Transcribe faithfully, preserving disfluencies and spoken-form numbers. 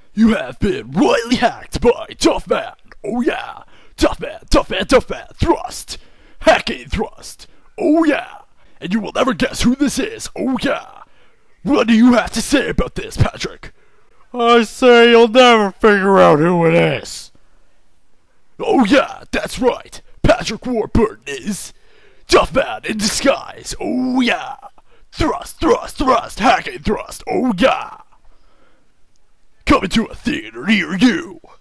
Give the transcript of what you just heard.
You have been royally hacked by Duff-Man. Oh yeah. Duff-Man, Duff-Man, Duff-Man, thrust. Hacking thrust. Oh yeah. And you will never guess who this is. Oh yeah. What do you have to say about this, Patrick? I say you'll never figure out who it is. Oh yeah, that's right. Patrick Warburton is Duff-Man in disguise. Oh yeah. Thrust, thrust, thrust, hacking thrust. Oh yeah. Coming to a theater near you.